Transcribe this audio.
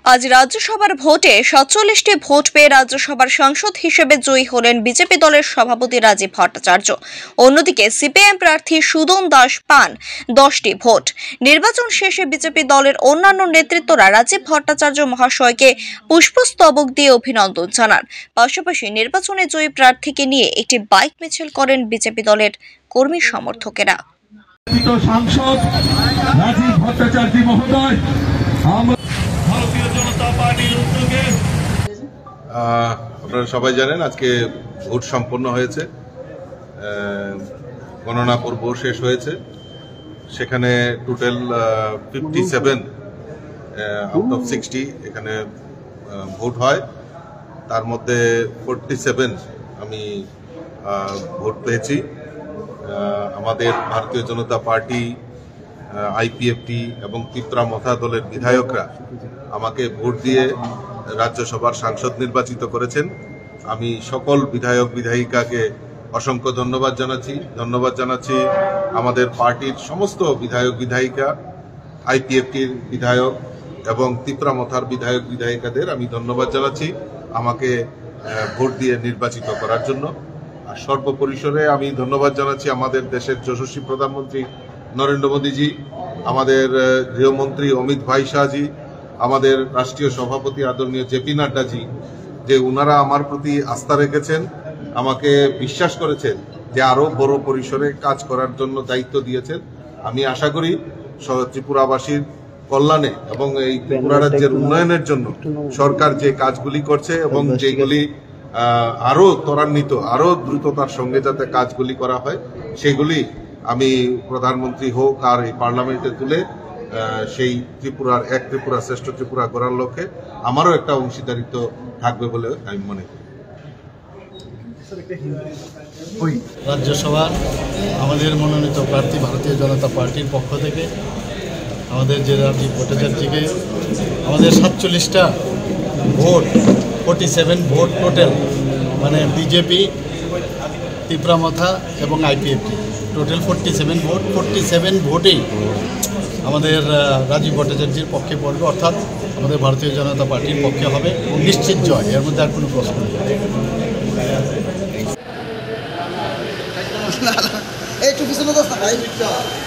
আজ রাজ্যসভার ভোটে ৪৭টি ভোট পেয়ে রাজ্যসভার সাংসদ হিসেবে জয়ী হলেন বিজেপি দলের সভাপতি রাজীব ভট্টাচার্য। অন্যদিকে সিপিএম প্রার্থী সুদন দাস পান 10টি ভোট। নির্বাচন শেষে বিজেপি দলের অন্যান্য নেতৃত্বরা রাজীব ভট্টাচার্য মহাশয়কে পুষ্পস্তবক দিয়ে অভিনন্দন জানান। পাশাপাশি নির্বাচনে জয়ী প্রার্থীকে নিয়ে একটি বাইক মিছিল করেন বিজেপি দলের কর্মী সমর্থকেরা। সাংসদ রাজীব ভট্টাচার্য মহোদয়, ভারতীয় জনতা পার্টির উদ্যোগে আপনারা সবাই জানেন আজকে ভোট সম্পন্ন হয়েছে, গণনা পর্ব শেষ হয়েছে। সেখানে টোটাল 57 আউট অফ 60 এখানে ভোট হয়। তার মধ্যে 47 আমি ভোট পেয়েছি। আমাদের ভারতীয় জনতা পার্টি, আইপিএফটি এবং তিপ্রা মথা দলের বিধায়করা আমাকে ভোট দিয়ে রাজ্যসভার সাংসদ নির্বাচিত করেছেন। আমি সকল বিধায়ক বিধায়িকাকে অসংখ্য ধন্যবাদ জানাচ্ছি। আমাদের পার্টির সমস্ত বিধায়ক বিধায়িকা, আইপিএফটির বিধায়ক এবং তিপ্রা মথার বিধায়ক বিধায়িকাদের আমি ধন্যবাদ জানাচ্ছি আমাকে ভোট দিয়ে নির্বাচিত করার জন্য। আর সর্বপরিসরে আমি ধন্যবাদ জানাচ্ছি আমাদের দেশের যশস্বী প্রধানমন্ত্রী নরেন্দ্র মোদীজি, আমাদের গৃহমন্ত্রী অমিত ভাই শাহজি, আমাদের রাষ্ট্রীয় সভাপতি আদরণীয় জেপি নাড্ডাজি, যে ওনারা আমার প্রতি আস্থা রেখেছেন, আমাকে বিশ্বাস করেছেন যে আরো বড় পরিসরে কাজ করার জন্য দায়িত্ব দিয়েছেন। আমি আশা করি ত্রিপুরাবাসীর কল্যাণে এবং এই ত্রিপুরা রাজ্যের উন্নয়নের জন্য সরকার যে কাজগুলি করছে এবং যেগুলি আরো ত্বরান্বিত, আরো দ্রুততার সঙ্গে যাতে কাজগুলি করা হয়, সেগুলি আমি প্রধানমন্ত্রী হোক আর এই পার্লামেন্টে তুলে সেই ত্রিপুরার এক ত্রিপুরা শ্রেষ্ঠ ত্রিপুরা করার লক্ষ্যে আমারও একটা অংশীদারিত্ব থাকবে বলে আমি মনে করি। রাজ্যসভার আমাদের মনোনীত প্রার্থী ভারতীয় জনতা পার্টির পক্ষ থেকে আমাদের যে রাজীব ভট্টাচার্যকে আমাদের 47টা ভোট, 47 ভোট টোটাল, মানে বিজেপি, তিপ্রা মথা এবং আইপিএফটি টোটাল 47 ভোট। 47 ভোটেই আমাদের রাজীব ভট্টাচার্যের পক্ষে পড়বে, অর্থাৎ আমাদের ভারতীয় জনতা পার্টির পক্ষে হবে নিশ্চিত জয়, এর মধ্যে আর কোনো প্রশ্ন নেই।